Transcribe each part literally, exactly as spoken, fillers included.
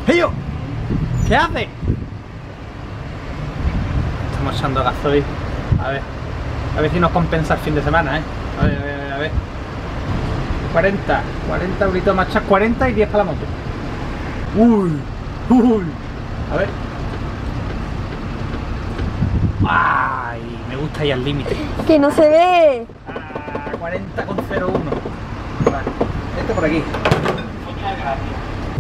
¡Hey! ¿Qué hace? Estamos echando gasoil. A ver. A ver si nos compensa el fin de semana, ¿eh? A ver, a ver, a ver. cuarenta. cuarenta euritos más chas, cuarenta y diez para la moto. Uy. Uy. A ver. Ay, me gusta ahí al límite. Que no se ve. Ah, cuarenta coma cero uno. Vale. Esto por aquí. Muchas gracias.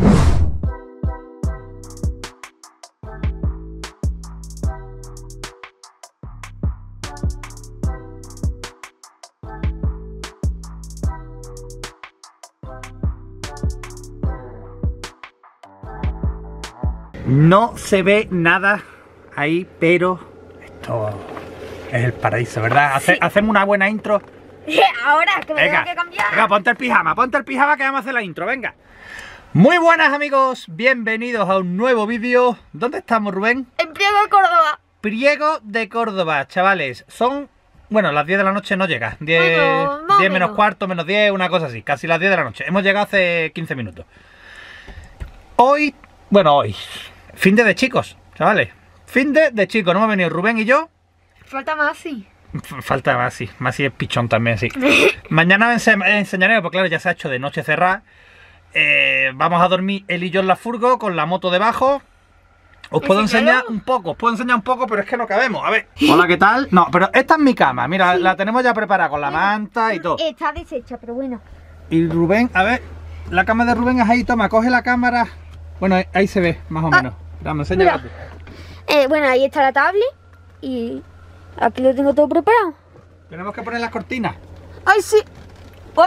No se ve nada ahí, pero esto es el paraíso, ¿verdad? Hace, Sí. Hacemos una buena intro. Ahora que me Venga, tengo que cambiar. venga, ponte el pijama, ponte el pijama que vamos a hacer la intro, venga. Muy buenas amigos, bienvenidos a un nuevo vídeo. ¿Dónde estamos, Rubén? En Priego de Córdoba. Priego de Córdoba, chavales. Son, bueno, las diez de la noche no llega. diez, Bueno, más o diez menos menos. cuarto, menos diez, una cosa así. Casi las diez de la noche. Hemos llegado hace quince minutos. Hoy, bueno, hoy, fin de de chicos, chavales. Fin de de chicos. No hemos venido Rubén y yo. Falta más, sí. Falta Masi, Masi es pichón también, sí. Mañana os ense enseñaré, porque claro, ya se ha hecho de noche cerrada. Eh, vamos a dormir él y yo en la furgo, con la moto debajo. Os puedo Enséñalo. enseñar un poco, os puedo enseñar un poco, pero es que no cabemos. A ver. Hola, ¿qué tal? No, pero esta es mi cama, mira, Sí. la tenemos ya preparada con la manta y todo. Está deshecha, pero bueno. Y Rubén, a ver, la cama de Rubén es ahí, toma, coge la cámara. Bueno, ahí, ahí se ve, más o Ah, menos. Vamos, enséñala tú. Eh, bueno, ahí está la tablet. Y aquí lo tengo todo preparado. Tenemos que poner las cortinas. ¡Ay, sí! Oh,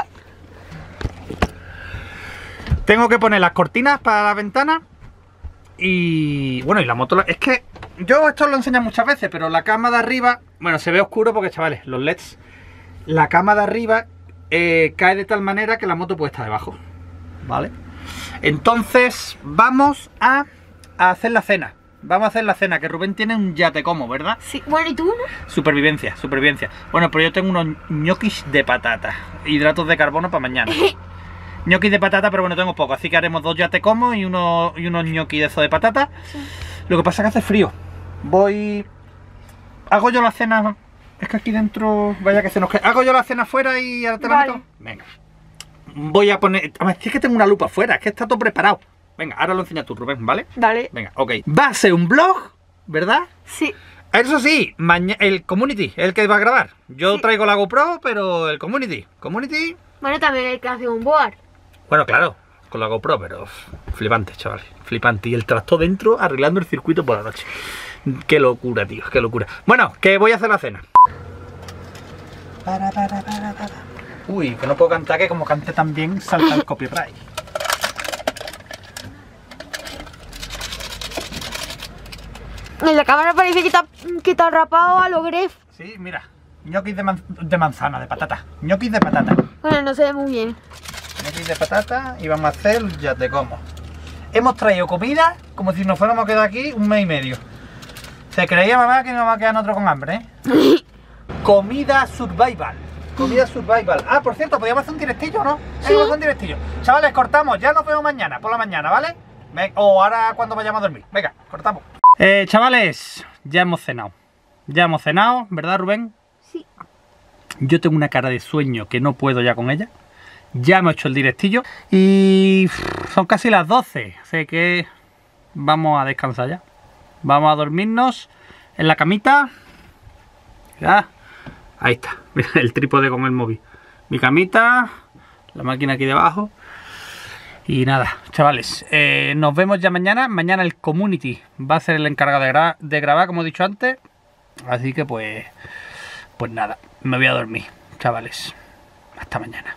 Tengo que poner las cortinas para la ventana. Y bueno, y la moto, es que yo esto lo enseño muchas veces, pero la cama de arriba, bueno, se ve oscuro porque, chavales, los L E Ds, la cama de arriba eh, cae de tal manera que la moto puede estar debajo, ¿vale? Entonces vamos a, a hacer la cena. Vamos a hacer la cena, que Rubén tiene un yate como, ¿verdad? sí. Bueno, ¿y tú, no? Supervivencia, supervivencia. Bueno, pero yo tengo unos ñoquis de patata, hidratos de carbono para mañana. Ñoquis de patata, pero bueno, tengo poco, así que haremos dos yate como y unos y unos ñoquis de eso de patata. Sí. Lo que pasa es que hace frío. Voy... Hago yo la cena... Es que aquí dentro... Vaya que se nos queda. Hago yo la cena afuera y ahora te la Vale. meto. Venga. Voy a poner... A ver, es que tengo una lupa afuera, es que está todo preparado. Venga, ahora lo enseñas tú, Rubén, ¿vale? Dale. Venga, ok. Va a ser un vlog, ¿verdad? Sí. Eso sí, maña- el community, el que va a grabar. Yo Sí. traigo la GoPro, pero el community. Community... Bueno, también hay que hacer un board. Bueno, claro, con la GoPro, pero uf, flipante, chavales, flipante. Y el tractor dentro arreglando el circuito por la noche. Qué locura, tío, qué locura. Bueno, que voy a hacer la cena. Para, para, para, para. Uy, que no puedo cantar, que como cante tan bien salta el copyright. En la cámara parece que está, que está rapado a lo Gref. Sí, mira, ñoquis de, man- de manzana, de patata. Ñoquis de patata. Bueno, no se ve muy bien. Ñoquis de patata y vamos a hacer ya te como. Hemos traído comida como si nos fuéramos a quedar aquí un mes y medio. Se creía mamá que nos va a quedar nosotros con hambre, ¿eh? Comida survival. Comida survival. Ah, por cierto, podríamos hacer un directillo, ¿no? Sí. Podríamos hacer un directillo. Chavales, cortamos. Ya nos vemos mañana, por la mañana, ¿vale? Ve- O ahora cuando vayamos a dormir. Venga, cortamos. Eh, chavales, ya hemos cenado. Ya hemos cenado, ¿verdad, Rubén? Sí. Yo tengo una cara de sueño que no puedo ya con ella. Ya hemos hecho el directillo. Y uff, son casi las doce. Así que vamos a descansar ya. Vamos a dormirnos en la camita. Ya. Ahí está. Mira el trípode con el móvil. Mi camita. La máquina aquí debajo. Y nada, chavales. eh, nos vemos ya mañana. Mañana el community va a ser el encargado de, gra de grabar, como he dicho antes. Así que pues... Pues nada, me voy a dormir, chavales. Hasta mañana.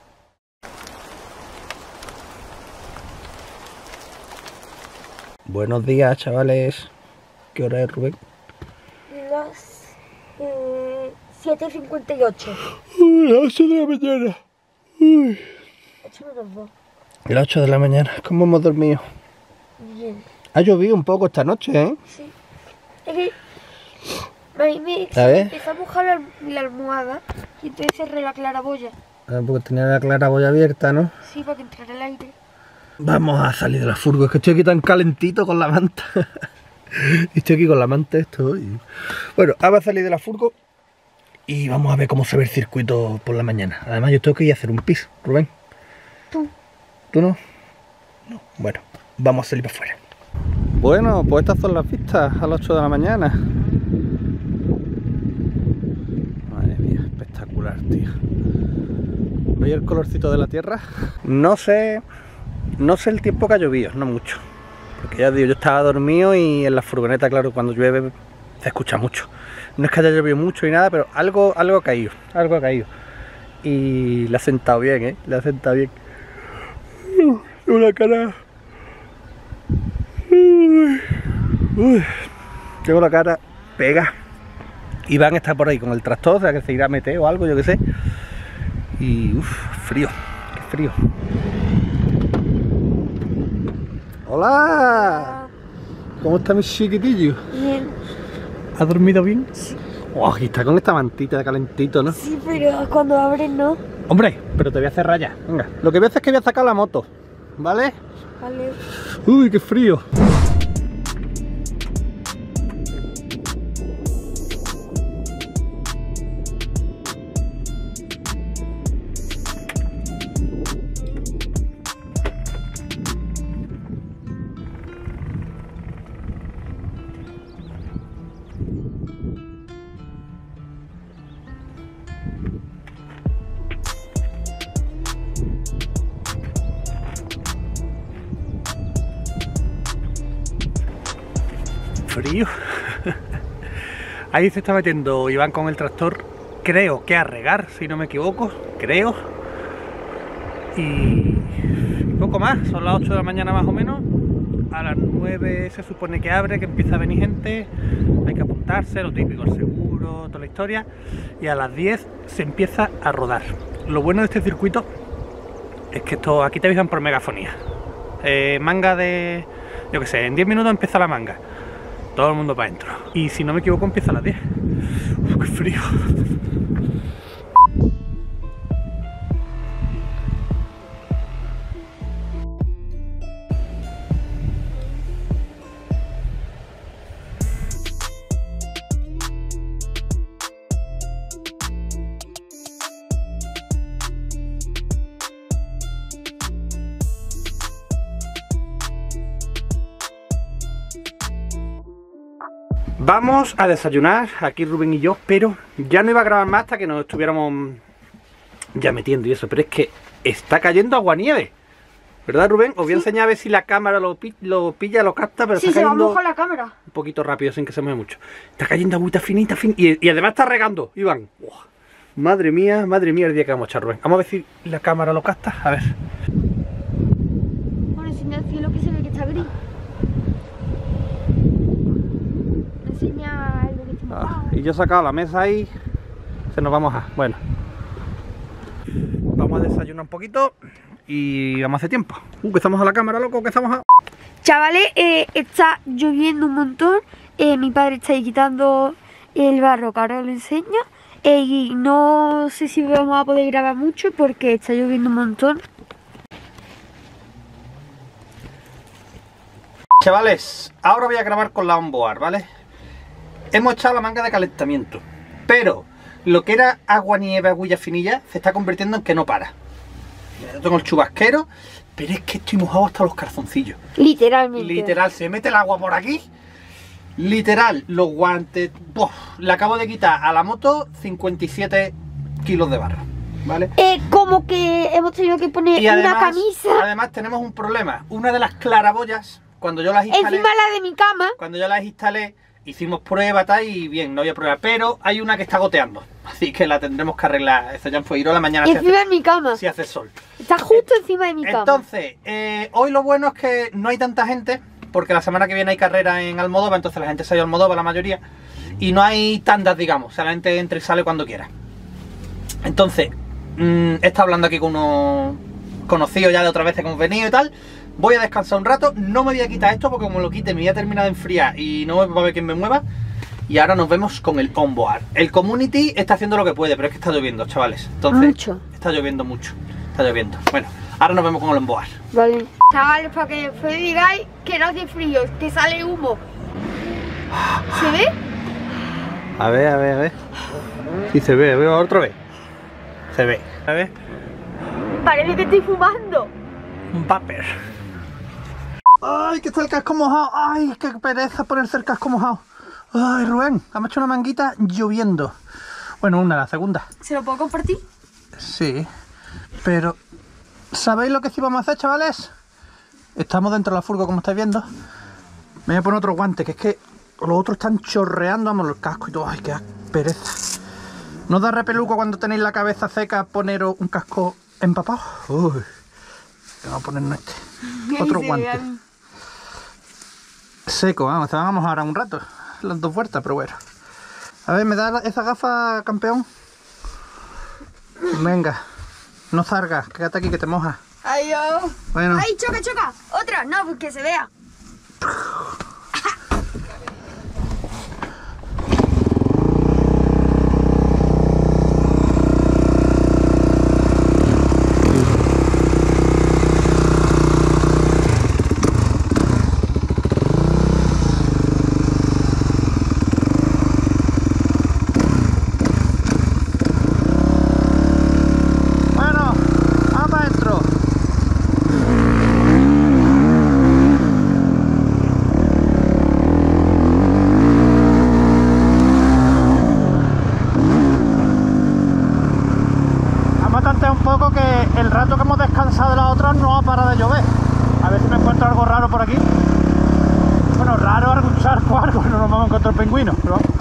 Buenos días, chavales. ¿Qué hora es, Rubén? Las eh, siete cincuenta y ocho. Las ocho de la mañana. Uy. ocho menos dos. Las ocho de la mañana. ¿Cómo hemos dormido? Bien. Ha llovido un poco esta noche, ¿eh? Sí. Es que a mí me A ver. empezó a mojar la, la almohada y entonces cerré la claraboya. Ah, porque tenía la claraboya abierta, ¿no? Sí, para que entrara el aire. Vamos a salir de la furgo, es que estoy aquí tan calentito con la manta. Estoy aquí con la manta esto. Y... Bueno, vamos a salir de la furgo y vamos a ver cómo se ve el circuito por la mañana. Además yo tengo que ir a hacer un pis, Rubén. Tú. ¿Tú no? No. Bueno, vamos a salir para afuera. Bueno, pues estas son las vistas a las ocho de la mañana. Madre mía, espectacular, tío. ¿Veis el colorcito de la tierra? No sé, no sé el tiempo que ha llovido, no mucho. Porque ya digo, yo estaba dormido y en la furgoneta, claro, cuando llueve se escucha mucho. No es que haya llovido mucho ni nada, pero algo, algo ha caído, algo ha caído. Y le ha sentado bien, ¿eh? Le ha sentado bien. Una cara... Uy, uy. Tengo la cara pega. Iván está por ahí con el tractor, o sea que se irá a meter o algo, yo que sé. Y uff, frío, qué frío. Hola. ¿Cómo está mi chiquitillo? Bien. ¿Has dormido bien? Sí. Oh, aquí está con esta mantita de calentito, ¿no? Sí, pero cuando abres no. Hombre, pero te voy a cerrar ya. Venga, lo que voy a hacer es que voy a sacar la moto, ¿vale? Vale. Uy, qué frío. Frío. Ahí se está metiendo Iván con el tractor, creo que a regar, si no me equivoco, creo. Y poco más, son las ocho de la mañana más o menos. A las nueve se supone que abre, que empieza a venir gente, hay que apuntarse, lo típico, el seguro, toda la historia. Y a las diez se empieza a rodar. Lo bueno de este circuito es que esto, aquí te avisan por megafonía. Eh, manga de, yo que sé, en diez minutos empieza la manga. Todo el mundo para adentro. Y si no me equivoco empieza a las diez. Uf, ¡qué frío! Vamos a desayunar, aquí Rubén y yo, pero ya no iba a grabar más hasta que nos estuviéramos ya metiendo y eso, pero es que está cayendo aguanieve, ¿verdad, Rubén? Os voy a enseñar a ver si la cámara lo, pi lo pilla, lo capta, pero sí, está se cayendo va a mojar la cámara. un poquito rápido sin que se mueva mucho. Está cayendo agüita finita, fin y, y además está regando, Iván. Uf, madre mía, madre mía el día que vamos a echar, Rubén. Vamos a ver si la cámara lo capta, a ver. Bueno, enseña el cielo que se ve que está gris. Enseña algo que está mojado. Ah, y yo he sacado la mesa ahí, se nos va a mojar. Bueno, vamos a desayunar un poquito y vamos a hacer tiempo. Uh, que estamos a la cámara, loco, que estamos a... Chavales, eh, está lloviendo un montón. Eh, mi padre está ahí quitando el barro, que ahora os lo enseño. Eh, y no sé si vamos a poder grabar mucho porque está lloviendo un montón. Chavales, ahora voy a grabar con la onboard, ¿vale? Hemos echado la manga de calentamiento, pero lo que era agua, nieve, agüilla finilla se está convirtiendo en que no para. Yo tengo el chubasquero, pero es que estoy mojado hasta los calzoncillos. Literalmente. Literal, se mete el agua por aquí. Literal, los guantes. ¡Buf! Le acabo de quitar a la moto cincuenta y siete kilos de barro, ¿vale? Eh, como que hemos tenido que poner Y además, una camisa además tenemos un problema. Una de las claraboyas, cuando yo las instalé, encima la de mi cama. cuando yo las instalé, hicimos prueba tal y bien, no había prueba. Pero hay una que está goteando, así que la tendremos que arreglar. Eso ya fue ir a la mañana si Encima hace, de mi cama. si hace sol. Está justo encima de mi cama. Entonces, eh, hoy lo bueno es que no hay tanta gente, porque la semana que viene hay carrera en Almodóvar, entonces la gente se ha ido a Almodóvar, la mayoría, y no hay tandas, digamos, o sea, la gente entra y sale cuando quiera. Entonces, mmm, he estado hablando aquí con unos conocidos ya de otras veces que hemos venido y tal. Voy a descansar un rato, no me voy a quitar esto porque como lo quite me voy a terminar de enfriar y no va a haber quien me mueva. Y ahora nos vemos con el onboard. El community está haciendo lo que puede, pero es que está lloviendo, chavales. Entonces, Mucho. está lloviendo mucho, está lloviendo. Bueno, Ahora nos vemos con el emboar. Vale. Chavales, para que después digáis que no hace frío, que sale humo. ¿Se ve? A ver, a ver, a ver. Sí se ve, veo otra vez. Se ve. A ver. Parece que estoy fumando. Un vapor. Ay, que está el casco mojado. Ay, qué pereza ponerse el casco mojado. Ay, Rubén, hemos hecho una manguita lloviendo. Bueno, una, la segunda. ¿Se lo puedo compartir? Sí, pero ¿sabéis lo que sí vamos a hacer, chavales? Estamos dentro de la furgo, como estáis viendo. Me voy a poner otro guante, que es que los otros están chorreando, vamos, el casco y todo. Ay, qué pereza. ¿No da repeluco cuando tenéis la cabeza seca poneros un casco empapado? Uy, vamos a ponernos este. Otro guante. Seco, vamos, se van a mojar ahora un rato. Las dos vueltas, pero bueno. A ver, ¿me da esa gafa, campeón? Venga, no salgas, quédate aquí que te mojas. Ay, oh. Bueno. Ay, choca, choca. Otra, no, pues que se vea. El rato que hemos descansado de las otras no ha parado de llover. A ver si me encuentro algo raro por aquí. Bueno, raro, algún charco o algo, no nos vamos a encontrar pingüinos, pero vamos.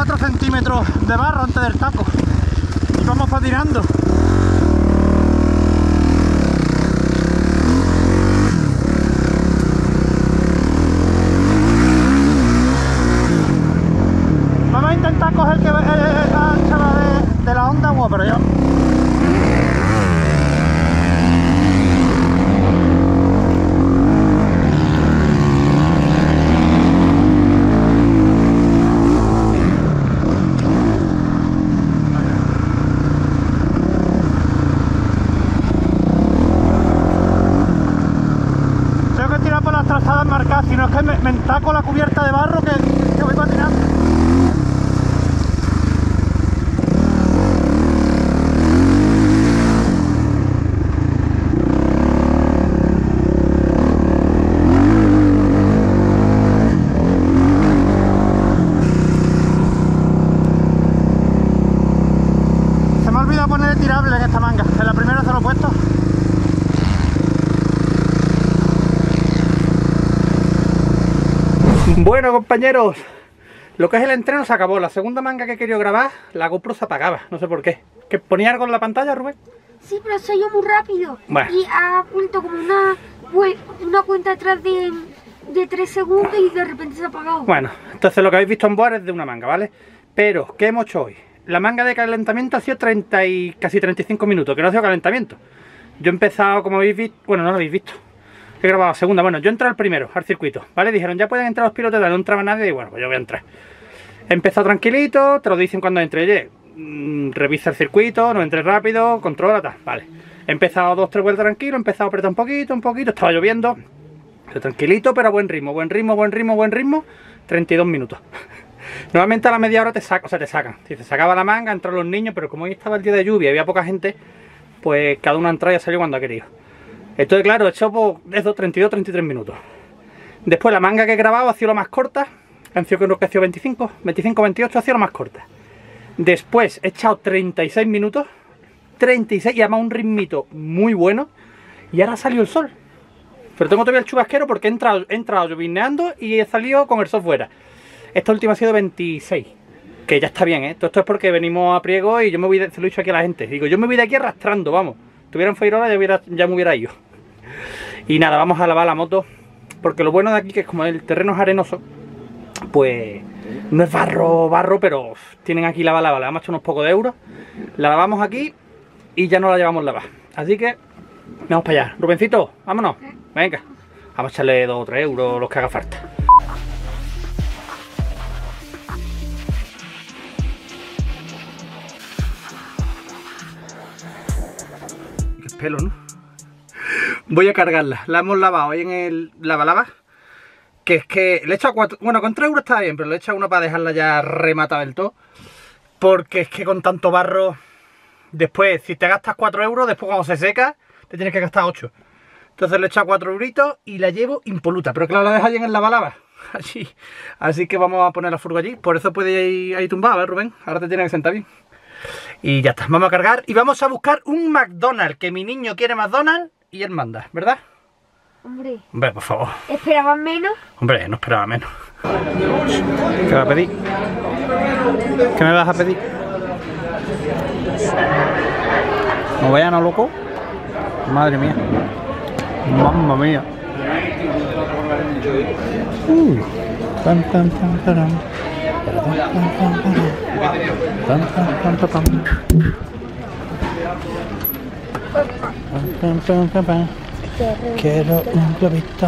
cuatro centímetros de barro antes del taco. Y vamos patinando. Vamos a intentar coger que, eh, la ancha de, de la onda, bueno, pero yo... Marcadas, sino es que me, me entaco la cubierta de barro que, que voy patinando. Se me ha olvidado poner el tirable en esta manga, en la primera se lo he puesto. Bueno, compañeros, lo que es el entreno se acabó. La segunda manga que he querido grabar, la GoPro se apagaba, no sé por qué. ¿Que ponía algo en la pantalla, Rubén? Sí, pero se ha ido muy rápido. Bueno. Y ha vuelto como una, una cuenta atrás de, de tres segundos y de repente se ha apagado. Bueno, entonces lo que habéis visto en board es de una manga, ¿vale? Pero, ¿qué hemos hecho hoy? La manga de calentamiento ha sido treinta y casi treinta y cinco minutos, que no ha sido calentamiento. Yo he empezado, como habéis visto, bueno, no lo habéis visto. He grabado la segunda, bueno, yo entré al primero, al circuito, ¿vale? Dijeron, ya pueden entrar los pilotos, no entraba nadie, y bueno, pues yo voy a entrar. He empezado tranquilito, te lo dicen cuando entre, oye, mmm, revisa el circuito, no entres rápido, controla, tal, vale. He empezado dos, tres vueltas tranquilo, he empezado a apretar un poquito, un poquito, estaba lloviendo, pero tranquilito, pero a buen ritmo, buen ritmo, buen ritmo, buen ritmo, treinta y dos minutos. Normalmente a la media hora te sacan, o sea, te sacan, si se sacaba la manga, entraron los niños, pero como hoy estaba el día de lluvia y había poca gente, pues cada uno ha entrado y ha salido cuando ha querido. Entonces, claro, he hecho por esos treinta y dos, treinta y tres minutos. Después la manga que he grabado ha sido la más corta. Han sido creo que ha sido veinticinco, veinticinco, veintiocho, ha sido la más corta. Después he echado treinta y seis minutos. treinta y seis y además un ritmito muy bueno. Y ahora salió el sol. Pero tengo todavía el chubasquero porque he entrado, he entrado llovineando y he salido con el sol fuera. Esta última ha sido veintiséis. Que ya está bien, ¿eh? Todo esto es porque venimos a Priego y yo me voy, de, se lo he dicho aquí a la gente. Digo, yo me voy de aquí arrastrando, vamos. Tuvieran Fairola ya, hubiera, ya me hubiera ido. Y nada, vamos a lavar la moto. Porque lo bueno de aquí que es como el terreno es arenoso, pues no es barro, barro, pero tienen aquí lava, lava. Le hemos hecho unos pocos de euros. La lavamos aquí y ya no la llevamos lavada. Así que vamos para allá. Rubencito, vámonos. Venga, vamos a echarle dos o tres euros, los que haga falta. Qué pelo, ¿no? Voy a cargarla. La hemos lavado ahí en el lava-lava. Que es que le he echado cuatro. Bueno, con tres euros está bien, pero le he echado uno para dejarla ya rematada del todo. Porque es que con tanto barro, después, si te gastas cuatro euros, después cuando se seca, te tienes que gastar ocho. Entonces le he echado cuatro euritos y la llevo impoluta. Pero claro, la dejo allí en el lava-lava. Así. Así que vamos a poner la furgo allí. Por eso puede ir ahí tumbado, ¿ves, Rubén? Ahora te tienes que sentar bien. Y ya está, vamos a cargar y vamos a buscar un McDonald's. Que mi niño quiere McDonald's y él manda, ¿verdad? Hombre. Hombre, por favor. ¿Esperaban menos? Hombre, no esperaba menos. ¿Qué vas a pedir? ¿Qué me vas a pedir? ¿No vayan a loco? Madre mía. Mamma mía. Uh. Tan, tan, tan, tan. Tan, tan, tan, tan, tan. Tan, tan, tan, tan. Quiero un globito.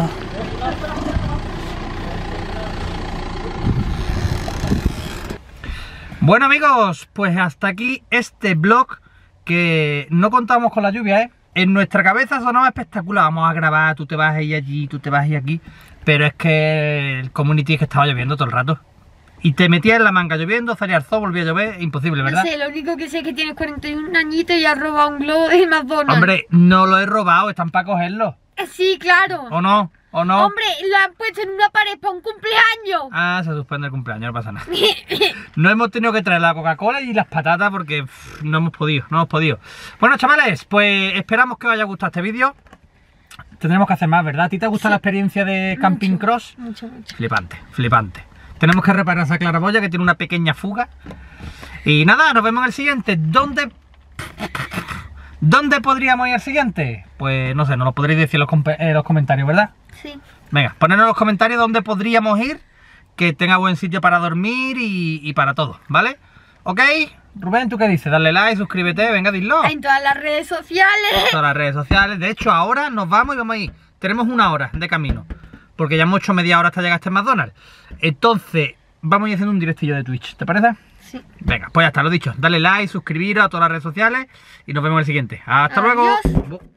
Bueno, amigos, pues hasta aquí este vlog que no contamos con la lluvia, ¿eh? En nuestra cabeza sonaba espectacular. Vamos a grabar, tú te vas a ir allí, tú te vas a ir aquí. Pero es que el community es que estaba lloviendo todo el rato. Y te metías en la manga lloviendo, salía el sol, volvía a llover, imposible, ¿verdad? No sé, lo único que sé es que tienes cuarenta y un añitos y has robado un globo de McDonald's. Hombre, no lo he robado, están para cogerlo. Sí, claro. ¿O no? ¿O no? Hombre, lo han puesto en una pared para un cumpleaños. Ah, se suspende el cumpleaños, no pasa nada. No hemos tenido que traer la Coca-Cola y las patatas porque pff, no hemos podido, no hemos podido. Bueno, chavales, pues esperamos que os haya gustado este vídeo. Tendremos que hacer más, ¿verdad? ¿A ti te gusta sí. la experiencia de Camping mucho, Cross? Mucho, mucho. Flipante, flipante. Tenemos que reparar esa claraboya que tiene una pequeña fuga. Y nada, nos vemos en el siguiente. ¿Dónde... ¿Dónde podríamos ir al siguiente? Pues no sé, nos lo podréis decir en los, com en los comentarios, ¿verdad? Sí. Venga, ponednos en los comentarios dónde podríamos ir, que tenga buen sitio para dormir y, y para todo, ¿vale? ¿Ok? Rubén, ¿tú qué dices? Dale like, suscríbete, venga, dilo. En todas las redes sociales. En todas las redes sociales. De hecho, ahora nos vamos y vamos a ir. Tenemos una hora de camino, porque ya hemos hecho media hora hasta llegar a este McDonald's. Entonces, vamos a ir haciendo un directillo de Twitch, ¿te parece? Sí. Venga, pues ya está, lo dicho. Dale like, suscribiros a todas las redes sociales y nos vemos en el siguiente. ¡Hasta Adiós. luego!